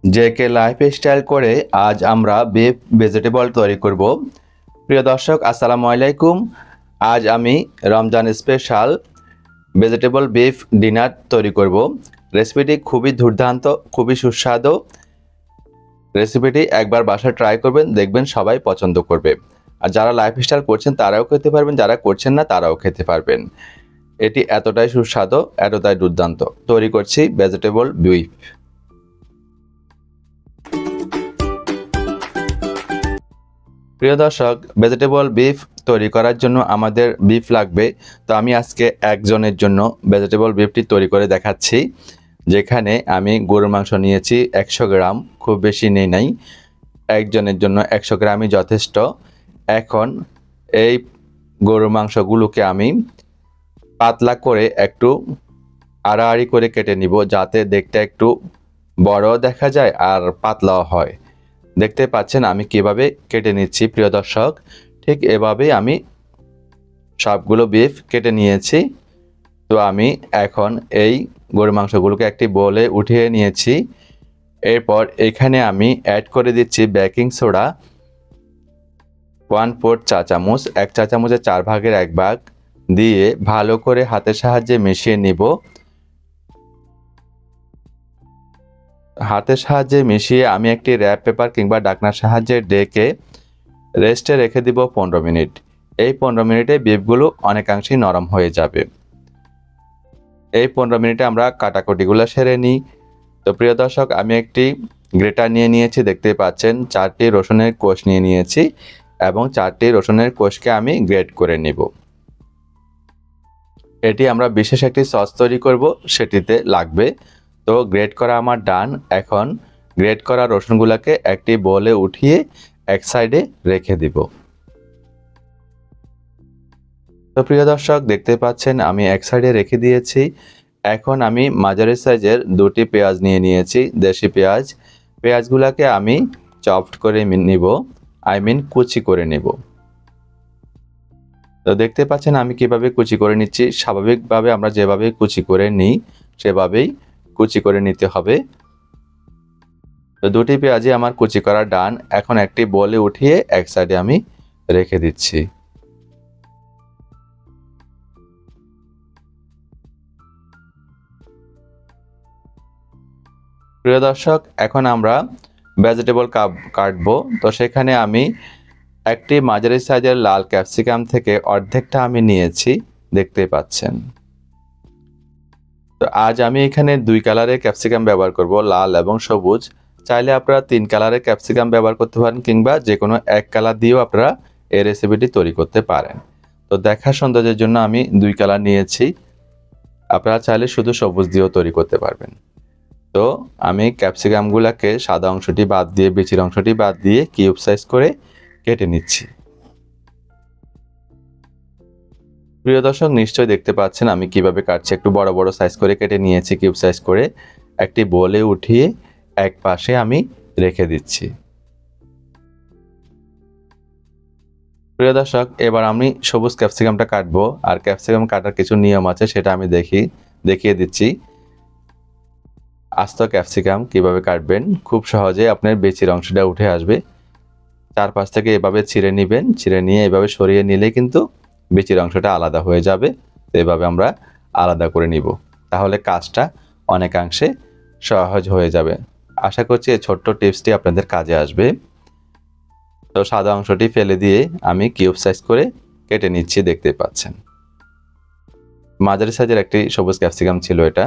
JK lifestyle করে আজ আমরা বিফ ভেজিটেবল তৈরি করব। প্রিয় দর্শক, আসসালামু আলাইকুম। আজ আমি Ramzan special vegetable beef dinner তৈরি করব। রেসিপিটি খুবই দুর্দান্ত, খুবই সুস্বাদু। রেসিপিটি একবার বাসায় ট্রাই করবেন, দেখবেন সবাই পছন্দ করবে। আর যারা লাইফস্টাইল করছেন তারাও খেতে পারবেন, যারা করছেন না তারাও খেতে পারবেন। এটি এতটাই সুস্বাদু, এতটাই দুর্দান্ত। তৈরি করছি ভেজিটেবল বিফ। প্রিয় দর্শক, ভেজিটেবল বিফ তৈরি করার জন্য আমাদের বিফ লাগবে। তো আমি আজকে একজনের জন্য ভেজিটেবল বিফটি তৈরি করে দেখাচ্ছি। যেখানে আমি গরুর মাংস নিয়েছি 100 গ্রাম, খুব বেশি নেই নাই। একজনের জন্য 100 গ্রামই যথেষ্ট। এখন এই গরুর মাংসগুলোকে আমি পাতলা করে একটু আড়াআড়ি করে কেটে নিব, যাতে দেখতে একটু বড় দেখা যায় আর পাতলাও হয়। দেখতে পাচ্ছেন আমি কিভাবে কেটে নিচ্ছি। প্রিয় দর্শক, ঠিক এভাবেই আমি সবগুলো বিফ কেটে নিয়েছি। তো আমি এখন এই গরুর মাংসগুলোকে একটি বোলে উঠিয়ে নিয়েছি। এরপর এখানে আমি অ্যাড করে দিচ্ছি বেকিং সোডা 1/4 চা চামচ, 1 চা চামচের 4 ভাগের 1 ভাগ দিয়ে ভালো করে হাতের সাহায্যে মিশিয়ে নিব। হাতের সাহায্যে মিশিয়ে আমি একটি র্যাপ পেপার কিংবা ঢাকনার সাহায্যে ঢেকে রেস্টে রেখে দিব 15 মিনিট। এই 15 মিনিটে বিফগুলো অনেকাংশেই নরম হয়ে যাবে। এই 15 মিনিটে আমরা কাটাকুটিগুলো সেরে নিই। তো প্রিয় দর্শক, আমি একটি গ্রেটার নিয়ে নিয়েছি, দেখতে পাচ্ছেন 4টি রসুনের কোষ নিয়ে নিয়েছি এবং 4টি রসুনের কোষকে আমি গ্রেট করে নিব। এটি আমরা বিশেষ একটি সস তৈরি করব, সেটিতে লাগবে। তো গ্রেট করা আমার ডান। এখন গ্রেট করা রসুনগুলোকে একটি বোলে উঠিয়ে এক সাইডে রেখে দিব। তো প্রিয় দর্শক, দেখতে পাচ্ছেন আমি এক সাইডে রেখে দিয়েছি। এখন আমি মাঝারি সাইজের 2টি পেঁয়াজ নিয়ে নিয়েছি, দেশি পেঁয়াজ। পেঁয়াজগুলোকে আমি চপড করে নিব, কুচি করে নেব। তো দেখতে পাচ্ছেন আমি কিভাবে কুচি করে নিচ্ছি। স্বাভাবিকভাবে আমরা যেভাবে কুচি করে নিই সেভাবেই কুচি করে নিতে হবে। তো 2টি পেঁয়াজই আমার কুচি করা ডান। এখন একটি বোলে উঠিয়ে এক সাইডে আমি রেখে দিচ্ছি। প্রিয় দর্শক, এখন আমরা ভেজিটেবল কাটবো। তো সেখানে আমি একটি মাঝারি সাইজের লাল ক্যাপসিকাম থেকে অর্ধেকটা আমি নিয়েছি, দেখতে পাচ্ছেন। তো আজ আমি এখানে 2 কালারের ক্যাপসিকাম ব্যবহার করব, লাল এবং সবুজ। চাইলে আপনারা 3 কালারের ক্যাপসিকাম ব্যবহার করতে পারেন, কিংবা যে কোনো এক কালার দিয়েও আপনারা এই রেসিপিটি তৈরি করতে পারেন। তো দেখার সৌন্দর্যের জন্য আমি 2 কালার নিয়েছি। আপনারা চাইলে শুধু সবুজ দিয়েও তৈরি করতে পারবেন। তো আমি ক্যাপসিকামগুলোকে সাদা অংশটি বাদ দিয়ে, বিচির অংশটি বাদ দিয়ে কিউব সাইজ করে কেটে নিচ্ছি। প্রিয় দর্শক, নিশ্চয়ই দেখতে পাচ্ছেন আমি কিভাবে কাটছি। একটু বড় বড় সাইজ করে কেটে নিয়েছি, কিউব সাইজ করে একটি বোলে উঠিয়ে এক পাশে আমি রেখে দিচ্ছি। প্রিয় দর্শক, এবার আমি সবুজ ক্যাপসিকামটা কাটবো। আর ক্যাপসিকাম কাটার কিছু নিয়ম আছে, সেটা আমি দেখিয়ে দিচ্ছি। আস্ত ক্যাপসিকাম কিভাবে কাটবেন, খুব সহজে আপনার বিচির অংশটা উঠে আসবে। চারপাশ থেকে এভাবে ছিঁড়ে নেবেন, ছিঁড়ে নিয়ে এভাবে সরিয়ে নিলে কিন্তু বিচির অংশটা আলাদা হয়ে যাবে। তো এভাবে আমরা আলাদা করে নিব, তাহলে কাজটা অনেকাংশে সহজ হয়ে যাবে। আশা করছি এই ছোট্ট টিপসটি আপনাদের কাজে আসবে। তো সাদা অংশটি ফেলে দিয়ে আমি কিউব সাইজ করে কেটে নিচ্ছি, দেখতে পাচ্ছেন। মাঝারি সাইজের একটি সবুজ ক্যাপসিকাম ছিল এটা।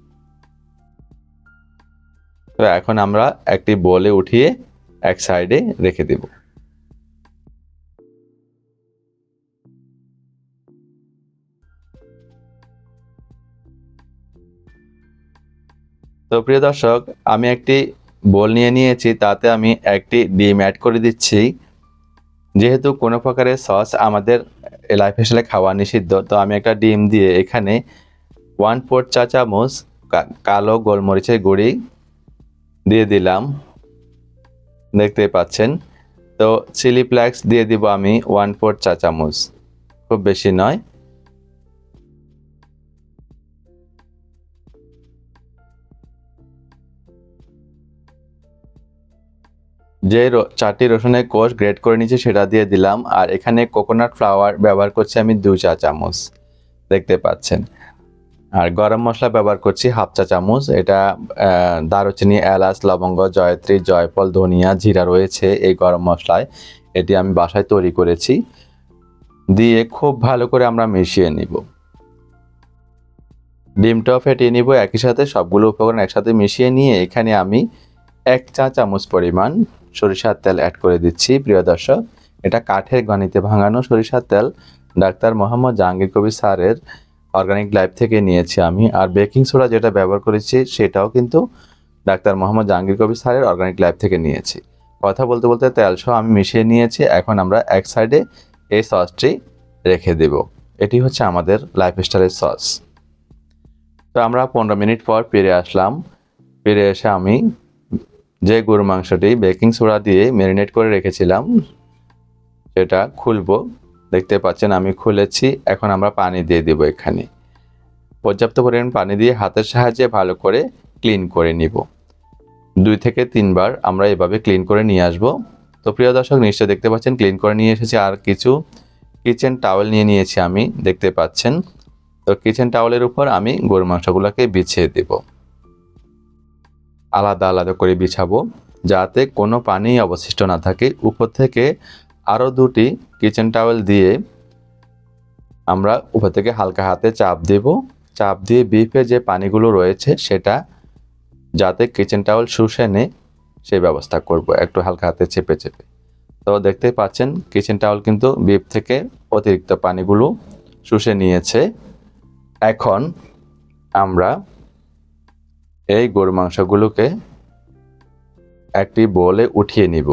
তো এখন আমরা একটি বোলে উঠিয়ে এক সাইডে রেখে দেব। তো প্রিয় দর্শক, আমি একটি বোল নিয়ে নিয়েছি, তাতে আমি একটি ডিম অ্যাড করে দিচ্ছি। যেহেতু কোনো প্রকারের সস আমাদের লাইফস্টাইলে খাওয়া নিষিদ্ধ, তো আমি একটা ডিম দিয়ে এখানে 1/4 চা চামচ কালো গোলমরিচের গুঁড়ি দিয়ে দিলাম, দেখতে পাচ্ছেন। তো চিলি ফ্লেক্স দিয়ে দিব আমি 1/4 চা চামচ, খুব বেশি নয়। যে 4টি রসুনের কোষ গ্রেট করে নিয়েছি সেটা দিয়ে দিলাম। আর এখানে কোকোনাট ফ্লাওয়ার ব্যবহার করছি আমি 2 চা চামচ, দেখতে পাচ্ছেন। আর গরম মশলা ব্যবহার করছি হাফ চা চামচ। এটা দারুচিনি, এলাচ, লবঙ্গ, জয়ত্রী, জয়ফল, ধনিয়া, জিরা রয়েছে এই গরম মশলায়। এটি আমি বাসায় তৈরি করেছি। দিয়ে খুব ভালো করে আমরা মিশিয়ে নিব। ডিমটাও ফেটিয়ে নিব একই সাথে। সবগুলো উপকরণ একসাথে মিশিয়ে নিয়ে এখানে আমি 1 চা চামচ পরিমাণ সরিষার তেল অ্যাড করে দিচ্ছি। প্রিয় দর্শক, এটা কাঠের ঘানিতে ভাঙানো সরিষার তেল, ডাক্তার মোহাম্মদ জাহাঙ্গীর কবির স্যারের অর্গানিক লাইফ থেকে নিয়েছি আমি। আর বেকিং সোডা যেটা ব্যবহার করেছি সেটাও কিন্তু ডাক্তার মোহাম্মদ জাহাঙ্গীর কবির স্যারের অর্গানিক লাইফ থেকে নিয়েছি। কথা বলতে বলতে তেল সহ আমি মিশিয়ে নিয়েছি। এখন আমরা এক সাইডে এই সসটি রেখে দেব। এটি হচ্ছে আমাদের লাইফস্টাইলের সস। তো আমরা 15 মিনিট পর ফিরে আসলাম। ফিরে এসে আমি যে গরুর মাংসটি বেকিং সোডা দিয়ে ম্যারিনেট করে রেখেছিলাম সেটা খুলবো। দেখতে পাচ্ছেন আমি খুলেছি। এখন আমরা পানি দিয়ে দেব। এখানে পর্যাপ্ত পরিমাণ পানি দিয়ে হাতের সাহায্যে ভালো করে ক্লিন করে নিব। 2 থেকে 3 বার আমরা এভাবে ক্লিন করে নিয়ে আসব। তো প্রিয় দর্শক, নিশ্চয়ই দেখতে পাচ্ছেন ক্লিন করে নিয়ে এসেছি। আর কিছু কিচেন টাওয়েল নিয়ে নিয়েছি আমি, দেখতে পাচ্ছেন। তো কিচেন টাওয়েলের উপর আমি গরুর মাংসগুলোকে বিছিয়ে দেব। আলাদা আলাদা করে বিছাবো যাতে কোনো পানি অবশিষ্ট না থাকে। উপর থেকে আরও 2টি কিচেন টাওয়েল দিয়ে আমরা উপর থেকে হালকা হাতে চাপ দেব। চাপ দিয়ে বিফে যে পানিগুলো রয়েছে সেটা যাতে কিচেন টাওয়েল শুষে নেয় সেই ব্যবস্থা করব, একটু হালকা হাতে চেপে চেপে। তো দেখতে পাচ্ছেন কিচেন টাওয়েল কিন্তু বিফ থেকে অতিরিক্ত পানিগুলো শুষে নিয়েছে। এখন আমরা এই গরুর মাংসগুলোকে একটি বোলে উঠিয়ে নিব।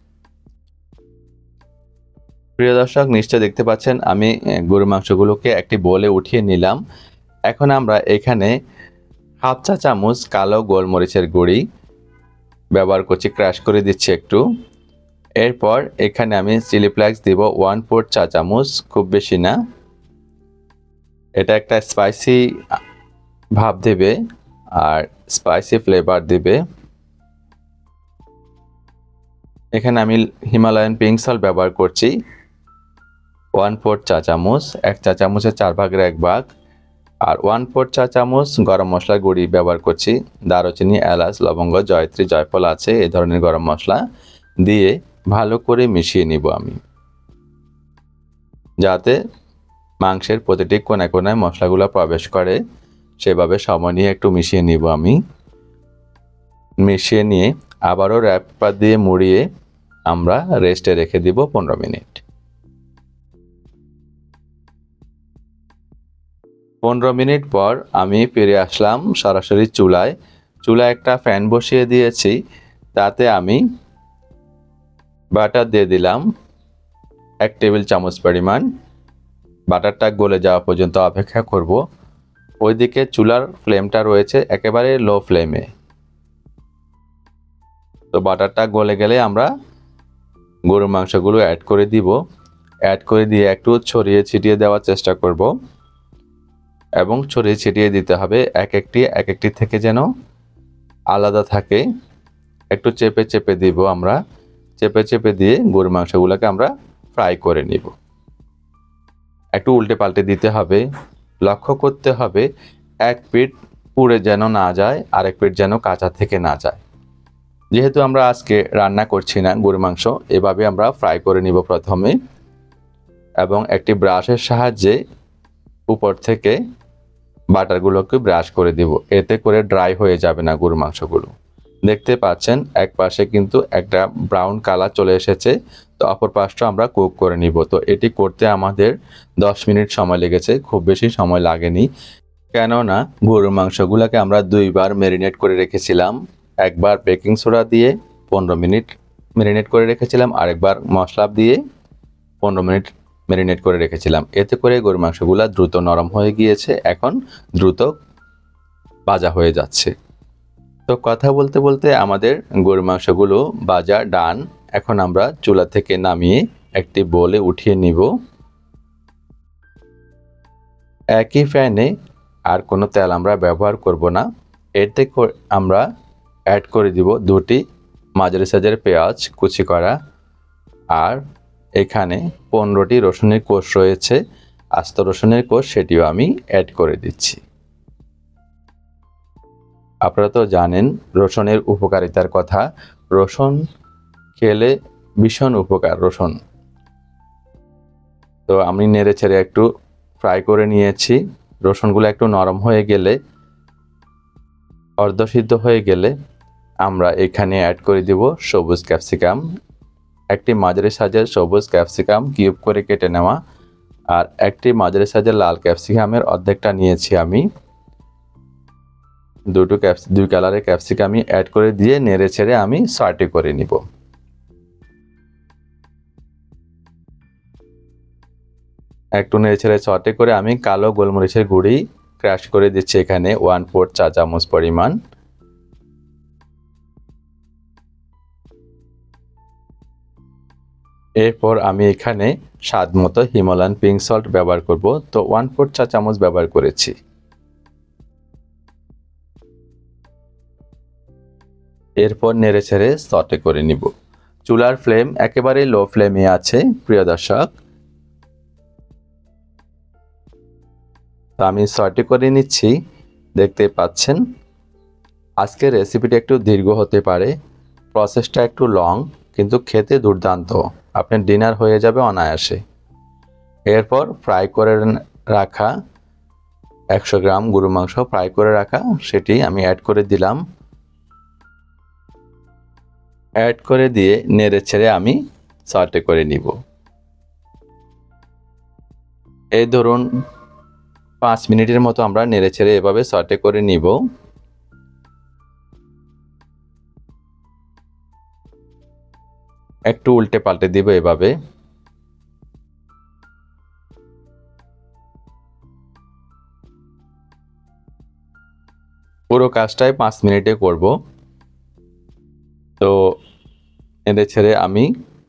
প্রিয় দর্শক, নিশ্চয় দেখতে পাচ্ছেন আমি গরুর মাংসগুলোকে একটি বোলে উঠিয়ে নিলাম। এখন আমরা এখানে হাফ চা চামচ কালো গোলমরিচের গুঁড়ি ব্যবহার করছি, ক্রাশ করে দিচ্ছি একটু। এরপর এখানে আমি চিলি ফ্লেক্স দিব 1/4 চা চামচ, খুব বেশি না। এটা একটা স্পাইসি ভাব দেবে আর স্পাইসি ফ্লেভার দেবে। এখানে আমি হিমালয়ান পিঙ্ক সল্ট ব্যবহার করছি 1/4 চা চামচ, 1 চা চামচের 4 ভাগের 1 ভাগ। আর 1/4 চা চামচ গরম মশলার গুঁড়ি ব্যবহার করছি। দারুচিনি, এলাচ, লবঙ্গ, জয়ত্রী, জয়ফল আছে এই ধরনের গরম মশলা দিয়ে ভালো করে মিশিয়ে নিব আমি, যাতে মাংসের প্রতিটি কোণায় কোণায় মশলাগুলো প্রবেশ করে। সেভাবে সময় নিয়ে একটু মিশিয়ে নিব আমি। মিশিয়ে নিয়ে আবারও র্যাপ পেপার দিয়ে মুড়িয়ে আমরা রেস্টে রেখে দিব 15 মিনিট। 15 মিনিট পর আমি ফিরে আসলাম সরাসরি চুলায়। চুলায় একটা ফ্যান বসিয়ে দিয়েছি, তাতে আমি বাটার দিয়ে দিলাম 1 টেবিল চামচ পরিমাণ। বাটারটা গলে যাওয়া পর্যন্ত অপেক্ষা করব। ওইদিকে চুলার ফ্লেমটা রয়েছে একেবারে লো ফ্লেমে। তো বাটারটা গলে গেলে আমরা গরুর মাংসগুলো অ্যাড করে দিব। অ্যাড করে দিয়ে একটু ছড়িয়ে ছিটিয়ে দেওয়ার চেষ্টা করব এবং ছড়িয়ে ছিটিয়ে দিতে হবে। এক একটি থেকে যেন আলাদা থাকে। একটু চেপে চেপে দিব আমরা। চেপে চেপে দিয়ে গরুর মাংসগুলোকে আমরা ফ্রাই করে নিব। একটু উল্টে পাল্টে দিতে হবে। লক্ষ্য করতে হবে এক পিঠ পুড়ে যেন না যায়, আরেক পিঠ যেন কাঁচা থেকে না যায়। যেহেতু আমরা আজকে রান্না করছি না গরুর মাংস, এভাবে আমরা ফ্রাই করে নিব প্রথমে এবং একটি ব্রাশের সাহায্যে উপর থেকে বাটারগুলোকে ব্রাশ করে দিব। এতে করে ড্রাই হয়ে যাবে না গরুর মাংসগুলো। দেখতে পাচ্ছেন এক পাশে কিন্তু একটা ব্রাউন কালার চলে এসেছে। তো অপর পাশটা আমরা কুক করে নিব। তো এটি করতে আমাদের 10 মিনিট সময় লেগেছে, খুব বেশি সময় লাগেনি। কেননা গরুর মাংসগুলোকে আমরা 2 বার ম্যারিনেট করে রেখেছিলাম। একবার বেকিং সোডা দিয়ে 15 মিনিট ম্যারিনেট করে রেখেছিলাম, আরেকবার মশলা দিয়ে 15 মিনিট ম্যারিনেট করে রেখেছিলাম। এতে করে গরুর মাংসগুলো দ্রুত নরম হয়ে গিয়েছে, এখন দ্রুত ভাজা হয়ে যাচ্ছে। তো কথা বলতে বলতে আমাদের গরুর মাংসগুলো ভাজা ডান। এখন আমরা চুলা থেকে নামিয়ে একটি বোলে উঠিয়ে নিব। একই ফ্যানে আর কোনো তেল আমরা ব্যবহার করব না। এতে আমরা অ্যাড করে দিব 2টি মাঝারি সাইজের পেঁয়াজ কুচি করা, আর এখানে 15টি রসুনের কোষ রয়েছে, আস্ত রসুনের কোষ, সেটিও আমি অ্যাড করে দিচ্ছি। আপনারা তো জানেন রসুনের উপকারিতার কথা। রসুন খেলে ভীষণ উপকার রসুন। তো আমি নেড়ে ছেড়ে একটু ফ্রাই করে নিয়েছি। রসুনগুলো একটু নরম হয়ে গেলে, অর্ধসিদ্ধ হয়ে গেলে আমরা এখানে অ্যাড করে দিব সবুজ ক্যাপসিকাম। একটি মাঝারি সাইজের সবুজ ক্যাপসিকাম কিউব করে কেটে নেওয়া, আর একটি মাঝারি সাইজের লাল ক্যাপসিকামের অর্ধেকটা নিয়েছি আমি। দুই কালারের ক্যাপসিকামই অ্যাড করে দিয়ে নেড়ে ছেড়ে আমি সটে করে নিব। একটু নেড়ে ছেড়ে সটে করে আমি কালো গোলমরিচের গুঁড়ি ক্রাশ করে দিচ্ছি এখানে 1/4 চা চামচ পরিমাণ। এরপর আমি এখানে স্বাদ মতো হিমালয়ান পিঙ্ক সল্ট ব্যবহার করব, তো 1/4 চা চামচ ব্যবহার করেছি। এরপর নেড়ে ছেড়ে সটে করে নিব। চুলার ফ্লেম একেবারে লো ফ্লেমে আছে প্রিয় দর্শক। তো আমি সটে করে নিচ্ছি, দেখতে পাচ্ছেন। আজকের রেসিপিটা একটু দীর্ঘ হতে পারে, প্রসেসটা একটু লং, কিন্তু খেতে দুর্দান্ত। আপনার ডিনার হয়ে যাবে অনায়াসে। এরপর ফ্রাই করে রাখা 100 গ্রাম গরু মাংস ফ্রাই করে রাখা, সেটি আমি অ্যাড করে দিলাম। অ্যাড করে দিয়ে নেড়ে ছেড়ে আমি সটে করে নিব। এই ধরুন 5 মিনিটের মতো আমরা নেড়ে ছেড়ে এভাবে সটে করে নিব। একটু উল্টে পাল্টে দিব এভাবে। পুরো কাজটাই 5 মিনিটে করব। তো নেড়ে ছেড়ে আমি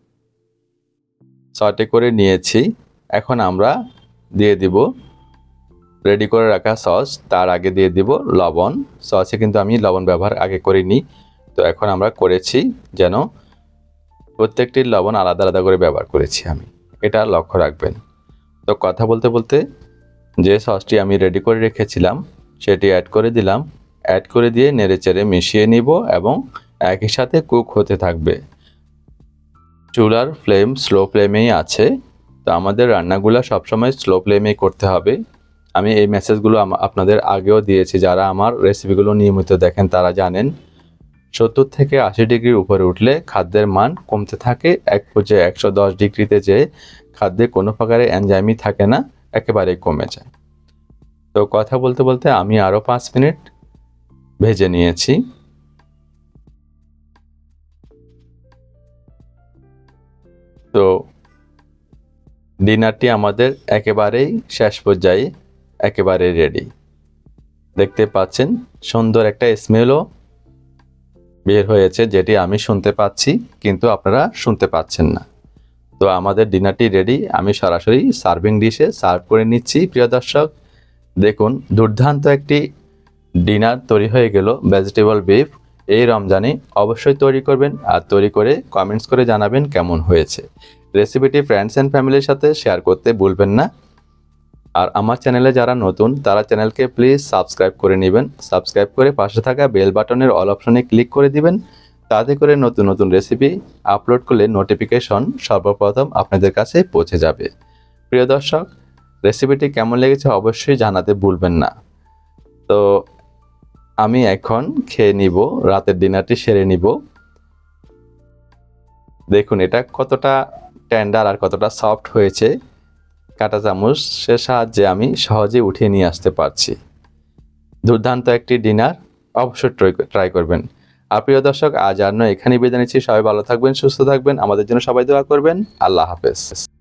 সটে করে নিয়েছি। এখন আমরা দিয়ে দিব রেডি করে রাখা সস। তার আগে দিয়ে দিব লবণ। সসে কিন্তু আমি লবণ ব্যবহার আগে করিনি, তো এখন আমরা করেছি, যেন প্রত্যেকটির লবণ আলাদা আলাদা করে ব্যবহার করেছি আমি, এটা লক্ষ্য রাখবেন। তো কথা বলতে বলতে যে সসটি আমি রেডি করে রেখেছিলাম সেটি অ্যাড করে দিলাম। অ্যাড করে দিয়ে নেড়ে চেড়ে মিশিয়ে নিব এবং একই সাথে কুক হতে থাকবে। চুলার ফ্লেম স্লো ফ্লেমেই আছে, তো আমাদের রান্নাগুলো সবসময় স্লো ফ্লেমেই করতে হবে। আমি এই মেসেজগুলো আপনাদের আগেও দিয়েছি, যারা আমার রেসিপিগুলো নিয়মিত দেখেন তারা জানেন। 70 থেকে 80 ডিগ্রির উপরে উঠলে খাদ্যের মান কমতে থাকে, এক পর্যায়ে 110 ডিগ্রিতে যে খাদ্যে কোনো প্রকারের এনজাইমই থাকে না, একেবারেই কমে যায়। তো কথা বলতে বলতে আমি আরও 5 মিনিট ভেজে নিয়েছি। তো ডিনারটি আমাদের একেবারেই শেষ পর্যায়ে, একেবারে রেডি। দেখতে পাচ্ছেন সুন্দর একটা স্মেলও বের হয়েছে, যেটি আমি শুনতে পাচ্ছি, কিন্তু আপনারা শুনতে পাচ্ছেন না। তো আমাদের ডিনারটি রেডি। আমি সরাসরি সার্ভিং ডিশে সার্ভ করে নিচ্ছি প্রিয় দর্শক। দেখুন দুর্দান্ত একটি ডিনার তৈরি হয়ে গেল ভেজিটেবল বিফ। এই রমজানে অবশ্যই তৈরি করবেন, আর তৈরি করে কমেন্টস করে জানাবেন কেমন হয়েছে। রেসিপিটি ফ্রেন্ডস অ্যান্ড ফ্যামিলির সাথে শেয়ার করতে ভুলবেন না। আর আমার চ্যানেলে যারা নতুন তারা চ্যানেলকে প্লিজ সাবস্ক্রাইব করে নেবেন। সাবস্ক্রাইব করে পাশে থাকা বেল বাটনের অল অপশনে ক্লিক করে দিবেন, তাতে করে নতুন নতুন রেসিপি আপলোড করলে নোটিফিকেশন সর্বপ্রথম আপনাদের কাছে পৌঁছে যাবে। প্রিয় দর্শক, রেসিপিটি কেমন লেগেছে অবশ্যই জানাতে ভুলবেন না। তো আমি এখন খেয়ে নিব, রাতের ডিনারটি সেরে নিব। দেখুন এটা কতটা টেন্ডার আর কতটা সফট হয়েছে। কাঁটা চামচের সাহায্যে আমি সহজেই উঠিয়ে নিয়ে আসতে পারছি। দুর্দান্ত একটি ডিনার, অবশ্যই ট্রাই করবেন। আর প্রিয় দর্শক, আজ আর নয়, এখানেই বিদায় নিচ্ছি। সবাই ভালো থাকবেন, সুস্থ থাকবেন, আমাদের জন্য সবাই দোয়া করবেন। আল্লাহ হাফেজ।